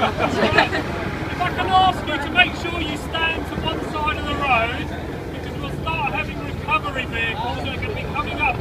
If I can ask you to make sure you stand to one side of the road, because we'll start having recovery vehicles that are going to be coming up.